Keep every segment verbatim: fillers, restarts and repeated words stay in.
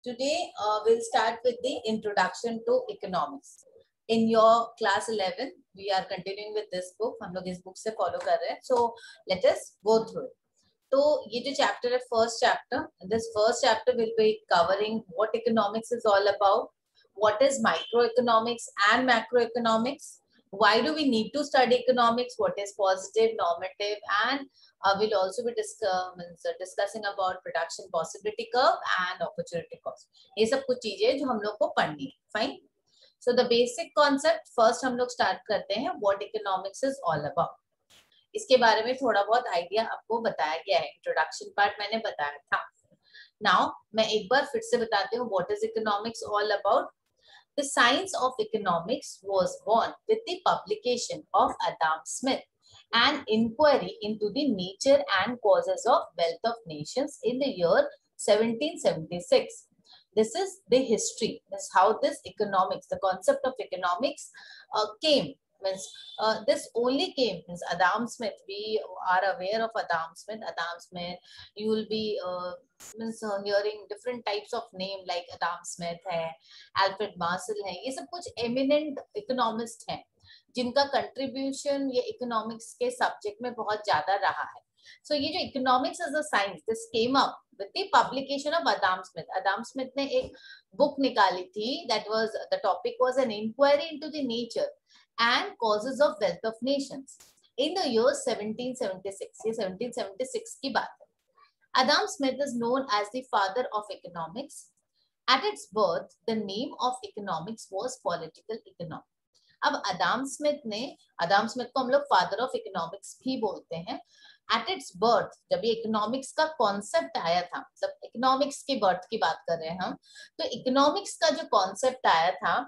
Today uh, we'll start with the introduction to economics. In your class eleven, we are continuing with this book. हम लोग इस book से follow कर रहे हैं. So let us go through it. तो ये जो chapter है, first chapter. This first chapter will be covering what economics is all about. What is microeconomics and macroeconomics? Why do we need to study economics? What is positive, normative, and uh, we'll also be discuss, discussing about production possibility curve and opportunity cost. ये सब कुछ चीजें जो हम लोग को पढ़नी है. Fine. So the basic concept first हम लोग start करते हैं. What economics is all about. इसके बारे में थोड़ा बहुत आइडिया आपको बताया गया है. इंट्रोडक्शन पार्ट मैंने बताया था. Now मैं एक बार फिर से बताती हूँ. What is economics all about? The science of economics was born with the publication of Adam Smith, an inquiry into the nature and causes of wealth of nations in the year seventeen seventy-six. This is the history. That's how this economics, the concept of economics uh, came. Means uh, this only came means Adam Smith. We are aware of Adam Smith. Adam Smith. You will be uh, means uh, hearing different types of name like Adam Smith है, Alfred Marshall है. ये सब कुछ eminent economist हैं, जिनका contribution ये economics के subject में बहुत ज़्यादा रहा है. So ये जो economics as a science, this came up with the publication of Adam Smith. Adam Smith ने एक book निकाली थी. That was the topic was an inquiry into the nature and causes of wealth of nations in the year seventeen seventy-six. ये seventeen seventy-six की बात है. Adam Smith is known as the father of economics. At its birth, the name of economics was political economy. अब Adam Smith ने, Adam Smith को हम लोग father of economics भी बोलते हैं. At its birth, जब ये economics का concept आया था, मतलब economics की birth की बात कर रहे हैं हम, तो economics का जो concept आया था,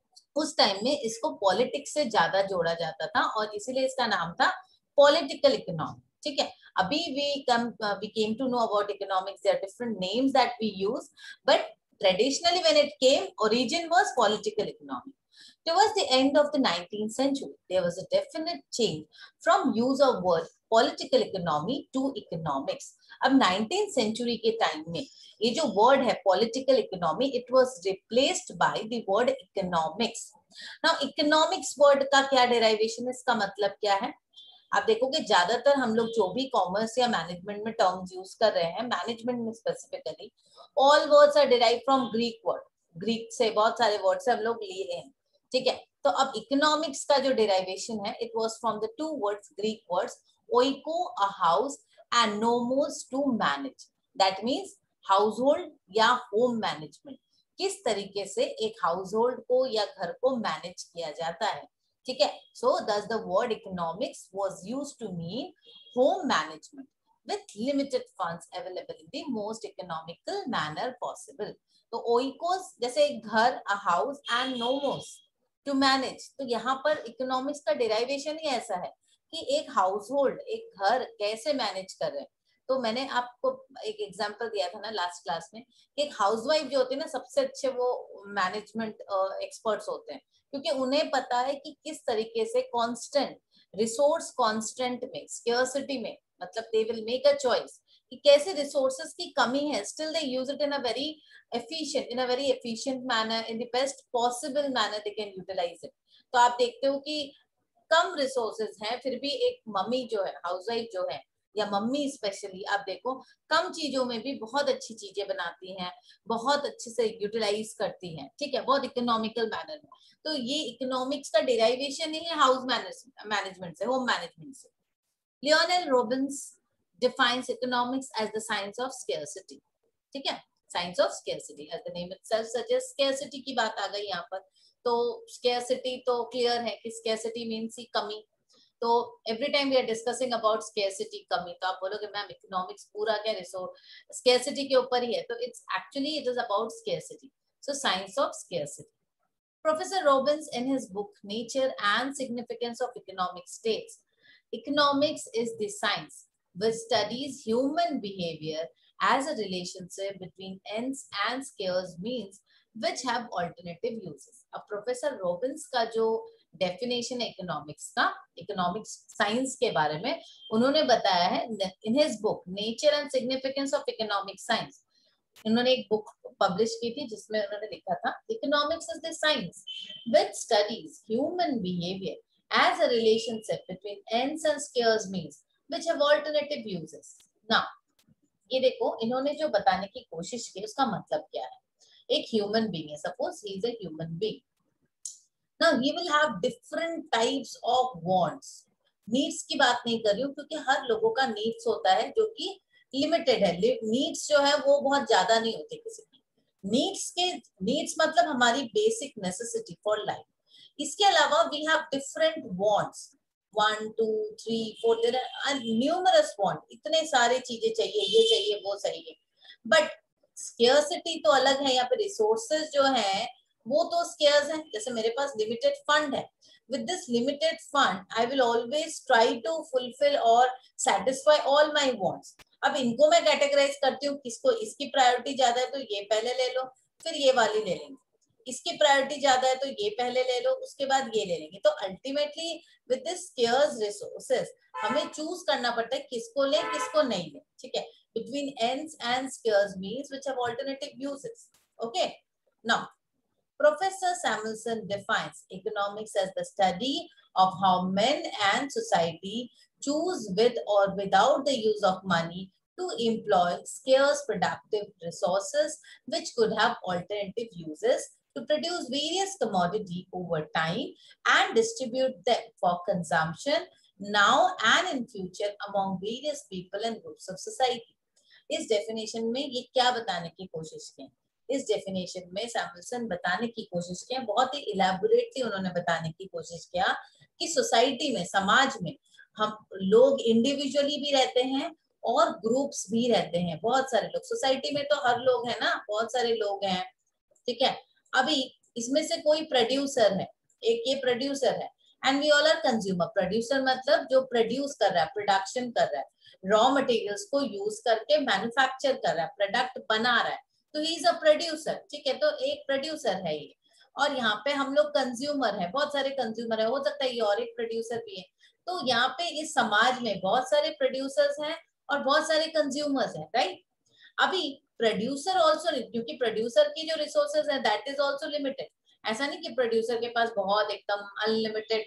उस टाइम में इसको पॉलिटिक्स से ज्यादा जोड़ा जाता था और इसीलिए इसका नाम था पॉलिटिकल इकोनॉमी. ठीक है. अभी we come we came to know about economics. There are different names that we use, but traditionally when it came, origin was political economy. Towards the end of the nineteenth century, there was a definite change from use of word political economy to economics. अब nineteenth century के time में ये जो word है political economy, it was replaced by the word economics. Now economics word का क्या derivation है, इसका मतलब क्या है? आप देखोगे ज्यादातर हम लोग जो भी कॉमर्स या मैनेजमेंट में टर्म्स यूज कर रहे हैं, मैनेजमेंट में specifically, all words are derived from Greek word. Greek से बहुत सारे वर्ड्स हम लोग लिए हैं. ठीक है. तो अब इकोनॉमिक्स का जो डेरिवेशन है, it was from the two words, Greek words, oiko a house and nomos to manage. That means household या होम मैनेजमेंट. किस तरीके से एक हाउसहोल्ड को या घर को मैनेज किया जाता है. ठीक है. So thus the word economics was used to mean home management with limited funds available in the most economical manner possible. तो ओइकोस जैसे घर, a house and nomos to manage. तो यहाँ पर इकोनॉमिक्स का डेरिवेशन ही ऐसा है कि एक हाउस होल्ड, एक घर कैसे मैनेज कर रहे हैं. तो मैंने आपको एक एग्जांपल दिया था ना लास्ट क्लास में कि एक हाउसवाइफ जो होती है ना, सबसे अच्छे वो मैनेजमेंट एक्सपर्ट्स होते हैं, क्योंकि उन्हें पता है कि किस तरीके से कांस्टेंट रिसोर्स, कांस्टेंट में, स्कैर्सिटी में, मतलब they will make a choice कि कैसे रिसोर्सेज की कमी है, still they use it in a very efficient, in a very efficient manner, in the best possible manner they can utilize it. तो आप देखते हो कि कम रिसोर्सेज हैं, फिर भी एक मम्मी जो है, हाउसवाइफ जो है, या मम्मी स्पेशली, आप देखो कम चीजों में भी बहुत अच्छी चीजें बनाती हैं, बहुत अच्छे से यूटिलाइज करती हैं. ठीक है. बहुत इकोनॉमिकल मैनर में. तो ये इकोनॉमिक्स का डेरिवेशन ही है हाउस मैनेजमेंट से, होम मैनेजमेंट से. Lionel Robbins defines economics as the science of scarcity. ठीक है. Science of scarcity, as the name itself suggests, scarcity की बात आ गई यहाँ पर. तो scarcity तो क्लियर है कि scarcity means ही कमी. तो every time we are discussing about scarcity, कमी, तो आप बोलोगे मैम इकोनॉमिक्स पूरा क्या रिसोर्स scarcity के ऊपर ही है. तो it's actually it is about scarcity. So science of scarcity. Professor Robbins in his book Nature and Significance of Economic states, economics is the science which studies human behavior as a relationship between ends and scarce means which have alternative uses. अब professor Robbins का जो definition है economics का, economics science के बारे में, उन्होंने बताया है in his book nature and significance of economic science. इन्होंने एक बुक पब्लिश की थी जिसमें उन्होंने लिखा था economics is the science which studies human behaviour as a relationship between ends and scarce means which have alternative uses. Now ये देखो इन्होंने जो बताने की कोशिश की उसका मतलब क्या है। एक ह्यूमन बीइंग है, suppose he is a human being, now he will have different types of wants. Needs की बात नहीं कर रही हूँ क्योंकि हर लोगों का नीड्स होता है जो कि लिमिटेड है। नीड्स जो है वो बहुत ज्यादा नहीं होते किसी की। नीड्स के नीड्स मतलब हमारी बेसिक नेसेसिटी फॉर लाइफ। इसके अलावा we have different wants, one two three four, there are numerous want, इतने सारे चीजें चाहिए, ये चाहिए वो चाहिए। बट स्केर्सिटी तो अलग है, यहाँ पे रिसोर्सेज जो है वो तो स्केर्स है। जैसे मेरे पास लिमिटेड फंड है, with this limited fund I will always try to fulfill or satisfy all my wants। अब इनको मैं कैटेगराइज करती हूँ, किसको इसकी प्रायोरिटी ज्यादा है तो ये पहले ले लो, फिर ये वाली ले लेंगे। इसकी प्रायोरिटी ज्यादा है तो ये पहले ले लो, उसके बाद ये ले लेंगे। तो ultimately with this scarce resources हमें चूज करना पड़ता है किसको ले किसको नहीं ले, ठीक है। between ends and scarce means which have alternative uses। Okay, now Professor Samuelson defines economics as the study of how men and society choose with or without the use of money to employ scarce productive resources which could have alternative uses to produce various commodity over time and distribute them for consumption now and in future among various people and groups of society। इस definition में ये क्या बताने की कोशिश की? इस definition में सैमुएल्सन बताने की कोशिश किया, बहुत ही इलैबोरेटली उन्होंने बताने की कोशिश किया कि सोसाइटी में, समाज में हम लोग इंडिविजुअली भी रहते हैं और ग्रुप्स भी रहते हैं। बहुत सारे लोग सोसाइटी में, तो हर लोग है ना, बहुत सारे लोग हैं, ठीक है। अभी इसमें से कोई प्रोड्यूसर है, एक ये प्रोड्यूसर है, and we all are consumer. Producer मतलब जो प्रोड्यूस कर रहा है, प्रोडक्शन कर रहा है, रॉ मटेरियल्स को यूज करके मैन्युफैक्चर कर रहा है, प्रोडक्ट बना रहा है, तो ही इज अ प्रोड्यूसर, ठीक है। तो एक प्रोड्यूसर है ये, और यहाँ पे हम लोग कंज्यूमर है, बहुत सारे कंज्यूमर है, हो सकता है ये और एक प्रोड्यूसर भी है। तो यहाँ पे इस समाज में बहुत सारे प्रोड्यूसर्स हैं और बहुत सारे कंज्यूमर्स हैं, राइट। अभी प्रोड्यूसर ऑल्सो, क्योंकि प्रोड्यूसर की जो रिसोर्सेज है दैट इज ऑल्सो लिमिटेड। ऐसा नहीं कि प्रोड्यूसर के पास बहुत एकदम अनलिमिटेड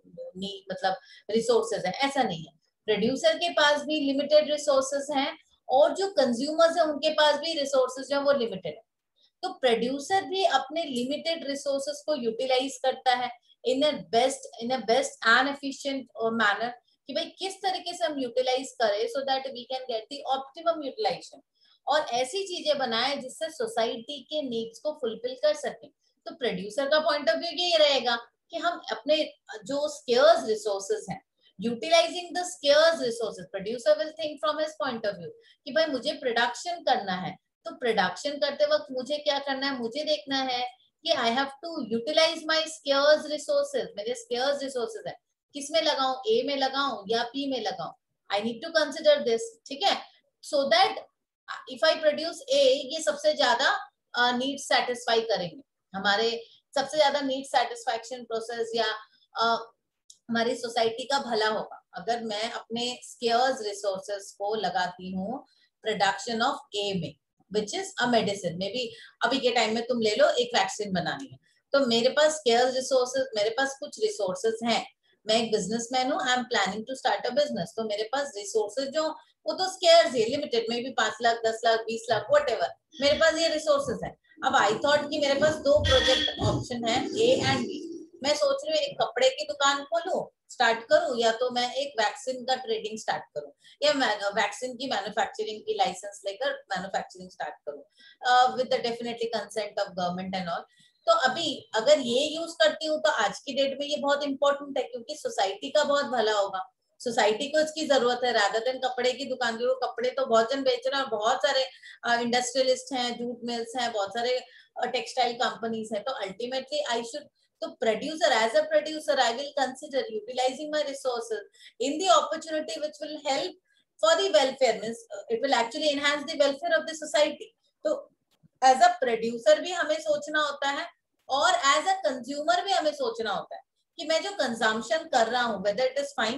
मतलब रिसोर्सेज है, ऐसा नहीं है। प्रोड्यूसर के पास भी लिमिटेड रिसोर्सेज हैं और जो कंज्यूमर्स है उनके पास भी रिसोर्सेज जो है वो लिमिटेड है। तो प्रोड्यूसर भी अपने लिमिटेड रिसोर्सेज को यूटिलाइज करता है in a best in a best and efficient manner, कि भाई किस तरीके से हम यूटिलाइज करें so that we can get the optimum utilization, और ऐसी चीजें बनाए जिससे सोसाइटी के नीड्स को फुलफिल कर सके। तो प्रोड्यूसर का पॉइंट ऑफ व्यू ये रहेगा कि हम अपने जो स्केर्स रिसोर्सेज हैं, utilizing the scarce resources, producer will think from his point of view कि भाई मुझे प्रोडक्शन करना है, तो प्रोडक्शन करते वक्त मुझे क्या करना है, मुझे देखना है कि I have to utilize my scarce resources. मेरे स्केर्स रिसोर्सेज है, किस में लगाऊं, ए में लगाऊं या पी में लगाऊं, I need to consider this, ठीक है। So that if I produce A, ये सबसे ज्यादा नीड सेटिस्फाई करेंगे, हमारे सबसे ज्यादा नीड सेटिस्फैक्शन प्रोसेस या uh, हमारी सोसाइटी का भला होगा अगर मैं अपने स्केर्स रिसोर्सेज को लगाती हूँ प्रोडक्शन ऑफ ए में, which is a medicine. Maybe अभी के टाइम में तुम ले लो, एक वैक्सीन बनानी है, तो मेरे पास स्केर्स रिसोर्सेज, मेरे पास कुछ रिसोर्सेज हैं, मैं एक बिजनेसमैन हूँ, I am planning to start a business, तो मेरे पास रिसोर्सेज जो वो तो स्केर्स है, लिमिटेड, मे बी पांच लाख दस लाख बीस लाख वट एवर, मेरे पास ये रिसोर्सेज है। अब आई थॉट कि मेरे पास दो प्रोजेक्ट ऑप्शन है, ए एंड बी। मैं सोच रही हूँ एक कपड़े की दुकान खोलूं, स्टार्ट करूं, या तो मैं एक वैक्सीन का ट्रेडिंग स्टार्ट करूं, या वैक्सीन की मैन्युफैक्चरिंग की लाइसेंस लेकर मैन्युफैक्चरिंग स्टार्ट करूं with the definitely consent of government and all. तो अभी अगर ये यूज करती हूँ तो आज की डेट में ये बहुत इंपॉर्टेंट है, क्योंकि सोसाइटी का बहुत भला होगा, सोसाइटी को इसकी जरूरत है, रादर देन कपड़े की दुकान की। कपड़े तो बहुत जन बेच रहे हैं और बहुत सारे इंडस्ट्रियलिस्ट हैं, जूट मिल्स हैं, बहुत सारे टेक्सटाइल कंपनीज हैं। तो अल्टीमेटली आई शुड, तो producer, as a producer I will consider utilizing my resources in the opportunity which will help for the welfare, means it will actually enhance the welfare of the society। तो as a producer भी हमें सोचना होता है और as a consumer भी हमें सोचना होता है कि मैं जो कंजम्पशन कर रहा हूँ whether it is fine,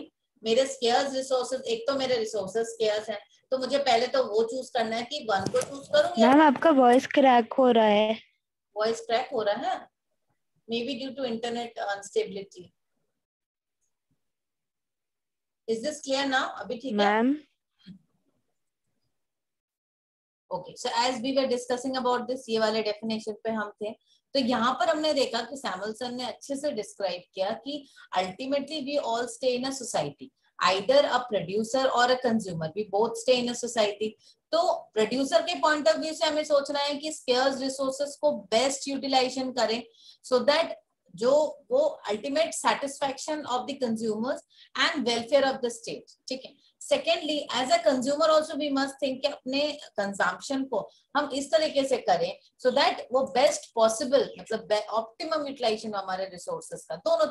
मेरे स्केयर्स रिसोर्सेज, एक तो मेरे रिसोर्सेज स्केयर्स हैं, तो मुझे पहले तो वो चूज करना है कि वन को चूज करूं या मैम आपका वॉइस क्रैक हो रहा है। वॉइस क्रैक हो रहा है, maybe due to internet instability. Is this clear now? अभी ठीक है? Ma'am okay, so as we were discussing about this, ये वाले डेफिनेशन पे हम थे, तो यहाँ पर हमने देखा कि सैमुअलसन ने अच्छे से डिस्क्राइब किया कि ultimately we all stay in a society, either a producer और a consumer, we both stay in a society. तो प्रोड्यूसर के पॉइंट ऑफ व्यू से हमें सोचना है कि स्केयर्स रिसोर्सेस को बेस्ट यूटिलाइजेशन करें, सो दैट जो वो ultimate satisfaction of the consumers and welfare of the state, ठीक है। Secondly, as a consumer also we must think कि अपने कंजम्पशन को हम इस तरीके से करें सो so दैट वो बेस्ट पॉसिबल, मतलब ऑप्टिमम यूटिलाइजेशन हमारे रिसोर्सेस का, दोनों।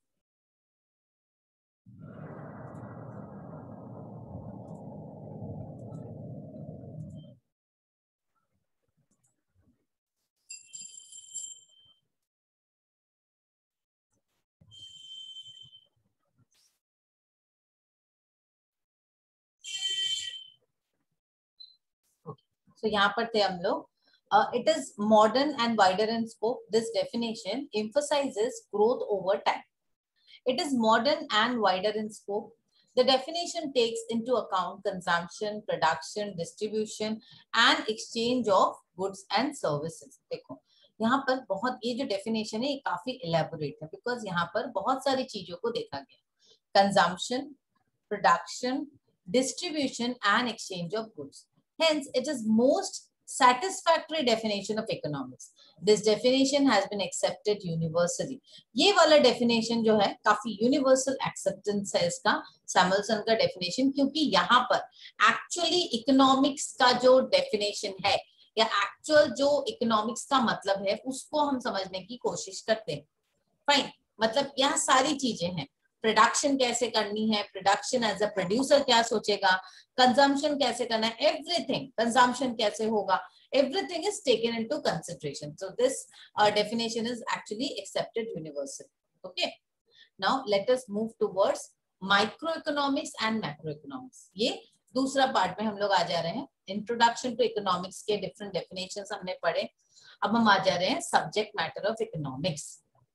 तो यहाँ पर थे हम लोग। Uh, it is modern and wider in scope. This definition emphasizes growth over time. It is modern and wider in scope. The definition takes into account consumption, production, distribution, and exchange of goods and services. देखो यहाँ पर बहुत, ये जो definition है ये काफी elaborate है, because यहाँ पर बहुत सारी चीजों को देखा गया, consumption, production, distribution, and exchange of goods. Hence, it is most satisfactory definition of economics. This definition has been accepted universally. ये वाला definition जो है काफी universal acceptance है इसका, सैमुअलसन का definition, क्योंकि यहाँ पर actually economics का जो definition है या actual जो economics का मतलब है उसको हम समझने की कोशिश करते हैं। फाइन, मतलब यहाँ सारी चीजें हैं, प्रोडक्शन कैसे करनी है, प्रोडक्शन एज अ प्रोड्यूसर क्या सोचेगा, कंजम्पशन कैसे करना है, एवरीथिंग, कंजम्पशन कैसे होगा, everything is taken into consideration. So this uh, definition is actually accepted universally. Okay, now let us move towards microeconomics and macroeconomics. ये दूसरा पार्ट में हम लोग आ जा रहे हैं। इंट्रोडक्शन टू इकोनॉमिक्स के डिफरेंट डेफिनेशंस हमने पढ़े, अब हम आ जा रहे हैं subject matter of economics.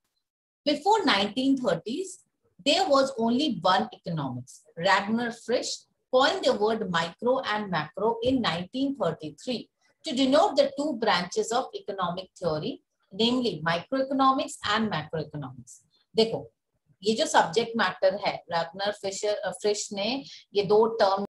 Before nineteen thirties, there was only one economics. Ragnar Frisch coined the word micro and macro in nineteen thirty-three to denote the two branches of economic theory, namely microeconomics and macroeconomics. देखो, ये जो subject matter है, Ragnar Fisher Frisch ने ये दो term